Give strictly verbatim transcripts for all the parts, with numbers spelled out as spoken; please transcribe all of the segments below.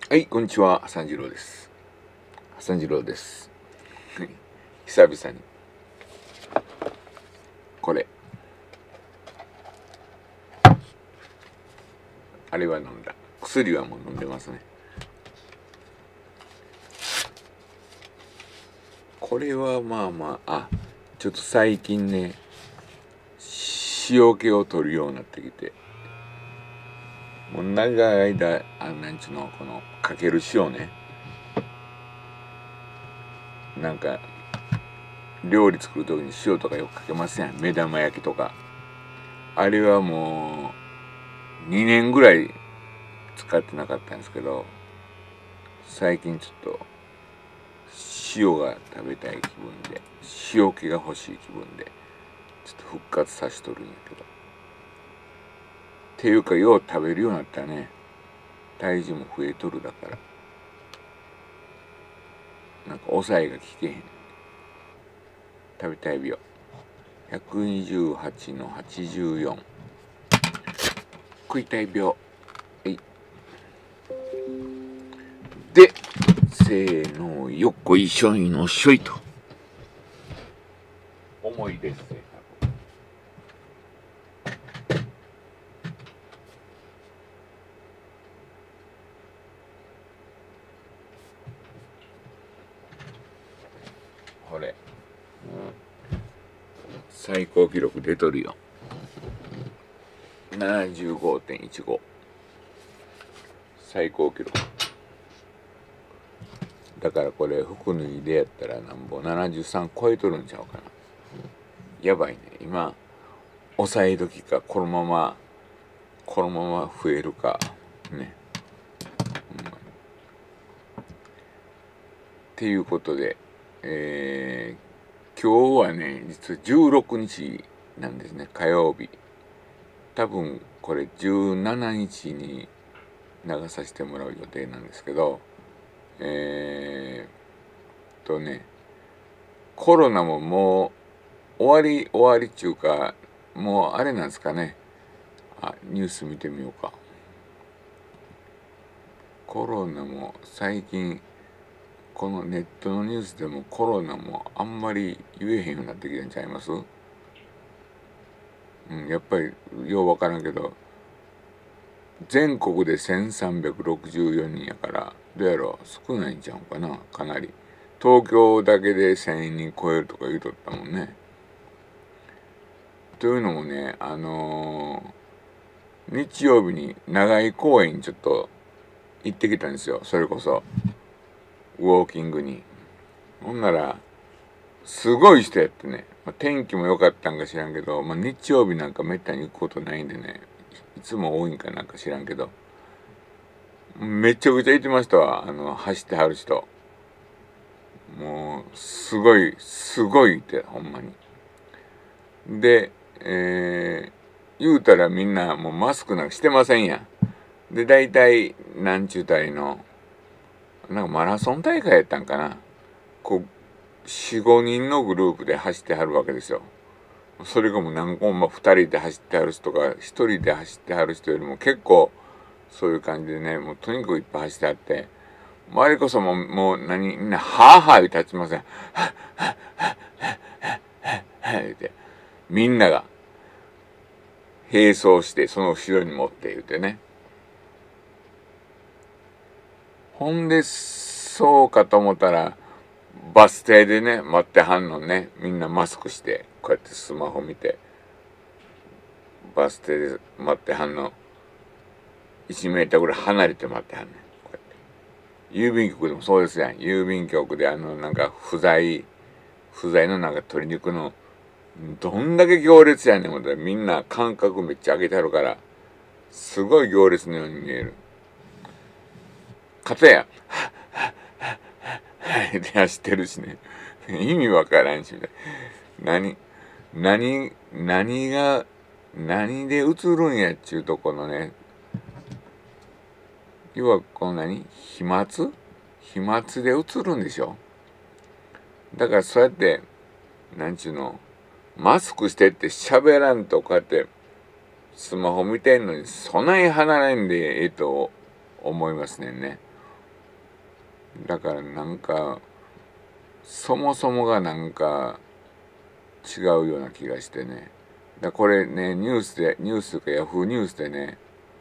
はい、こんにちは、浅次郎です。浅次郎です。久々に。これ。あれは飲んだ。薬はもう飲んでますね。これはまあまあ、あ、ちょっと最近ね、塩気を取るようになってきて、もう長い間、あなんちゅうの、この、かける塩ね。なんか、料理作る時に塩とかよくかけますやん。目玉焼きとか。あれはもう、にねんぐらい使ってなかったんですけど、最近ちょっと、塩が食べたい気分で、塩気が欲しい気分で、ちょっと復活さしとるんやけど。っていうか、よう食べるようになったね。体重も増えとるだから。なんか抑えが効けへん。食べたい病。ひゃくにじゅうはちのはちじゅうよん。食いたい病。はい。で、せーの、よっこいしょいのしょいと。思い出っせ。これ。最高記録出とるよ。ななじゅうごてんいちご。最高記録。だからこれ服脱いでやったらなんぼななじゅうさん超えとるんちゃうかな。やばいね。今抑え時か、このままこのまま増えるかね、うん、っていうことで、えー、今日はね実はじゅうろくにちなんですね。火曜日。多分これじゅうしちにちに流させてもらう予定なんですけど、えー、とねコロナももう終わり終わりっちゅうか、もうあれなんですかね。あ、ニュース見てみようか。コロナも最近このネットのニュースでもコロナもあんまり言えへんようになってきたんちゃいます？うん、やっぱりようわからんけど全国でせんさんびゃくろくじゅうよにんやから、どうやろう、少ないんちゃうかな。かなり東京だけでせんにん超えるとか言うとったもんね。というのもね、あのー、日曜日に長井公園にちょっと行ってきたんですよ。それこそウォーキングに。ほんならすごい人やってね、まあ、天気も良かったんか知らんけど、まあ、日曜日なんかめったに行くことないんでね、いつも多いんかなんか知らんけど、めちゃくちゃいてましたわ。あの走ってはる人、もうすごいすごいってほんまに。で、えー、言うたらみんなもうマスクなんかしてませんやん。で大体なんちゅうたりのなんかマラソン大会やったんかな、こうよん、ごにんのグループで走ってはるわけですよ。それがもう何個もふたりで走ってはる人がひとりで走ってはる人よりも結構そういう感じでね、もうとにかくいっぱい走ってあって、周りこそもう、もう何、みんなはぁはぁ立ちません。はぁはぁはぁはぁって、みんなが並走してその後ろに持って言うてね。ほんで、そうかと思ったら、バス停でね、待ってはんのね。みんなマスクして、こうやってスマホ見て、バス停で待ってはんの。いちメーターぐらい離れて待ってはんねん。こうやって。郵便局でもそうですやん。郵便局であの、なんか、不在、不在のなんか取りに行くの、どんだけ行列やねん思ったら、みんな間隔めっちゃ上げてあるから、すごい行列のように見える。かたや、って走ってるしね。意味わからんし、何、何、何が、何で映るんやっちゅうとこのね、要はこの何飛沫飛沫で映るんでしょ。だからそうやって、なんちゅうの、マスクしてって喋らんとこうやってスマホ見てんのにそない離れんでええと思いますねんね。 だからなんかそもそもがなんか違うような気がしてね。だこれね、ニュースでニュースとかヤフーニュースでね、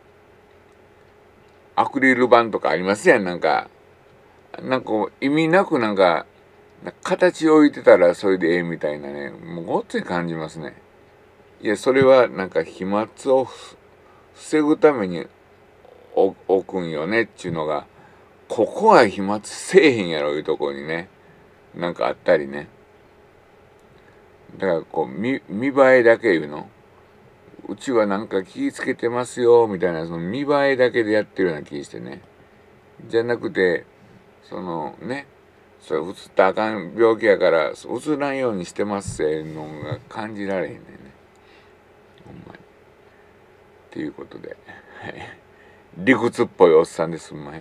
アクリル板とかありますやん。なんかなんか意味なくなんか形置いてたらそれでええみたいなね、もうごっつい感じますね。いや、それはなんか飛沫を防ぐために置くんよねっちゅうのが、ここは飛沫せえへんやろいうところにね、なんかあったりね。だからこう 見, 見栄えだけいうの、うちはなんか気ぃつけてますよみたいな、その見栄えだけでやってるような気してね。じゃなくて、そのね、それうつったらあかん病気やからうつらんようにしてますっていうのが感じられへんねんね、ほんまに。っていうことで、はい、理屈っぽいおっさんですんまへん、はい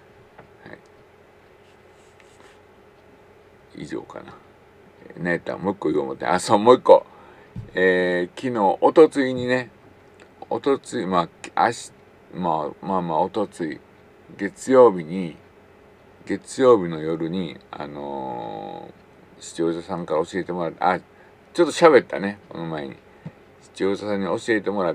、以上かな。ねえたもう一個言おう思って、あ、そうもう一個、えー、昨日おとついにね、おとついまああしまあまあまあおとつい月曜日に月曜日の夜にあのー、視聴者さんから教えてもらって、あ、ちょっと喋ったね、この前に視聴者さんに教えてもらって、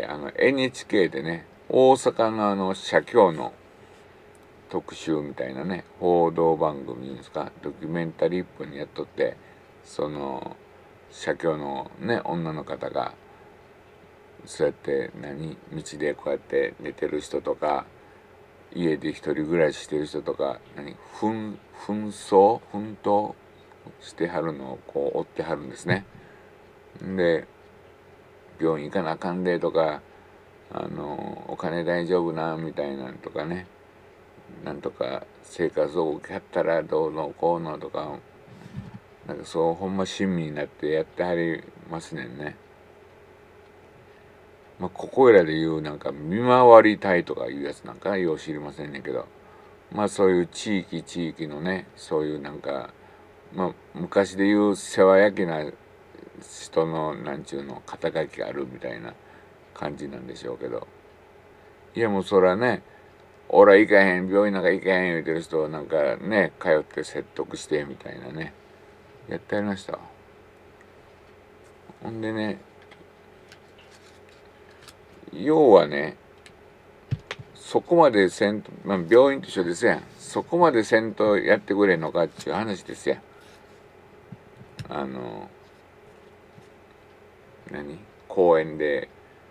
あの エヌエイチケー でね、大阪のあの社協の特集みたいなね、報道番組ですか、ドキュメンタリーいっぷんにやっとって、その社協のね女の方がそうやって何道でこうやって寝てる人とか、家で一人暮らししてる人とか、何紛紛争奮闘してはるのをこう追ってはるんですね。で、病院行かなあかんでとか、あのお金大丈夫なみたいなんとかね、なんとか生活を受けはったらどうのこうのとか、なんかそうほんま親身になってやってはりますねんね。まあ、ここいらで言うなんか見回り隊とかいうやつなんかよう知りませんねんけど、まあそういう地域地域のね、そういうなんか、まあ昔で言う世話焼きな人のなんちゅうの肩書きがあるみたいな感じなんでしょうけど、いやもうそらね、俺は行かへん、病院なんか行かへん言うてる人をなんかね、通って説得してみたいなね、やってやりました。ほんでね、要はね、そこまでせんと、まあ、病院と一緒ですやん。そこまでせんとやってくれんのかっていう話ですやん。あの何公園で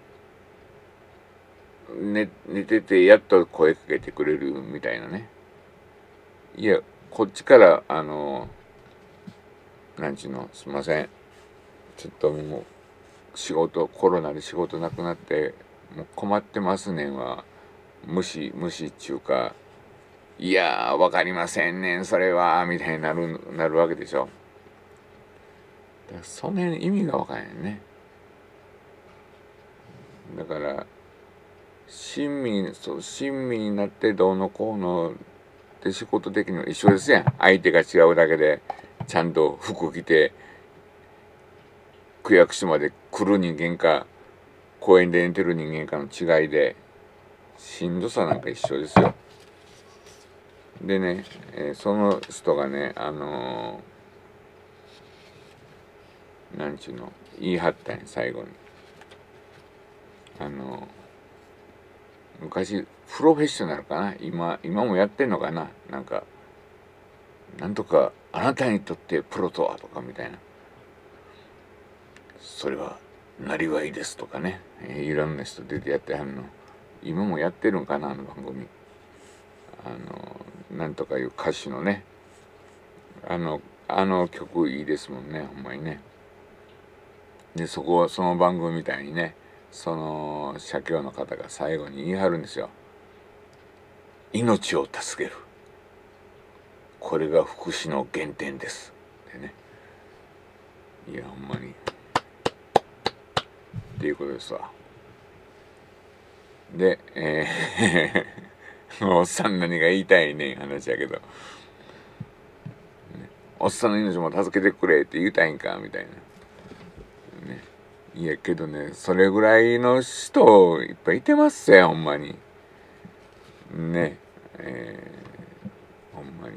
寝、寝ててやっと声かけてくれるみたいなね。いや、こっちからあのなんちゅうの、すいません、ちょっともう仕事コロナで仕事なくなってもう困ってますねんは無視無視っちゅうか、いやーわかりませんねんそれはみたいになるなるわけでしょ。だからその辺意味がわからへんね。だから親身そう親身になってどうのこうのって仕事的には一緒ですやん。相手が違うだけでちゃんと服着て区役所まで来る人間か公園で寝てる人間かの違いでしんどさなんか一緒ですよ。でね、えー、その人がね、あのー、なんちゅうの言い張ったんや最後に。あのー、昔プロフェッショナルかな、今今もやってんのかな、なんかなんとかあなたにとってプロとはとかみたいな、それはなりわいですとかね、えー、いろんな人出てやってはんの今もやってるんかな、あの番組。あのなんとかいう歌手のね、あのあの曲いいですもんね、ほんまにね。でそこその番組みたいにね、その社協の方が最後に言い張るんですよ。命を助ける、これが福祉の原点ですってね。いやほんまにっていうことですわ。で、えー、おっさん何が言いたいねん話やけど、ね、おっさんの命も助けてくれって言いたいんかみたいな、ね、いやけどね、それぐらいの人いっぱいいてますよほんまにね。えー、ほんま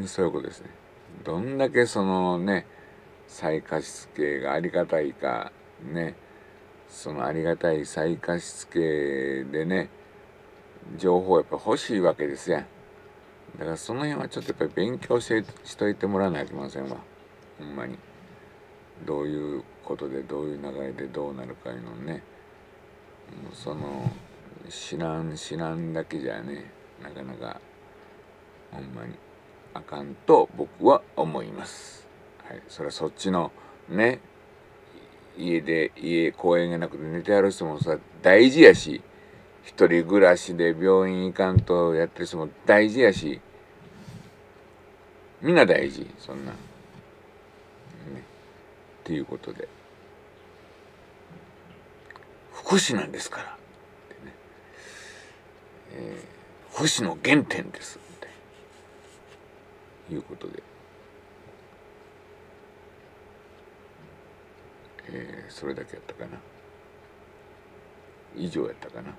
にそういうことですね。どんだけそのね再貸付がありがたいかね、そのありがたい再貸付でね情報をやっぱ欲しいわけですやん。だからその辺はちょっとやっぱり勉強してしといてもらわなきゃいけませんわ。ほんまにどういうことでどういう流れでどうなるかいうのね、もうその知らん知らんだけじゃねなかなかほんまにあかんと僕は思います。はい、それはそっちのね家で家公園がなくて寝てやる人もさ大事やし、一人暮らしで病院行かんとやってる人も大事やし、みんな大事そんな、ね、っていうことで福祉なんですからってね、えー、福祉の原点ですっていうことで、えー、それだけやったかな、以上やったかな、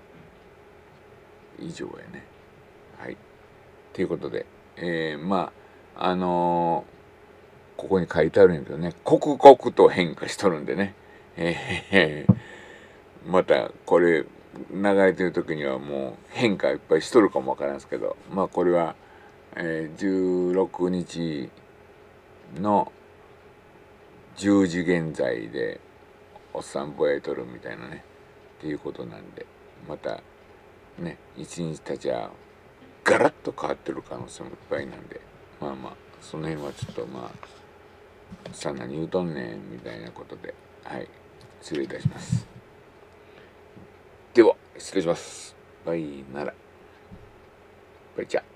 以上やね。はい、ということで、えー、まああのー、ここに書いてあるんやけどね、刻々と変化しとるんでね、えー、またこれ流れてる時にはもう変化いっぱいしとるかもわからんすけど、まあこれは、えー、じゅうろくにちのじゅうじ現在でおっさんぼやいとるみたいなねっていうことなんで、またね一日たちはガラッと変わってる可能性もいっぱいなんで、まあまあその辺はちょっとまあさあ何言うとんねんみたいなことで、はい失礼いたします。では失礼します。バイならバイチャ。